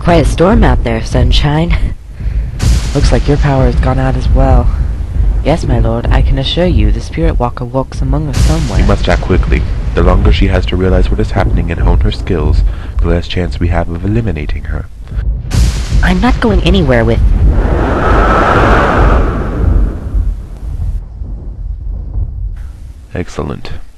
Quite a storm out there, sunshine. Looks like your power has gone out as well. Yes, my lord, I can assure you the spirit walker walks among us somewhere. We must act quickly. The longer she has to realize what is happening and hone her skills, the less chance we have of eliminating her. I'm not going anywhere with... Excellent.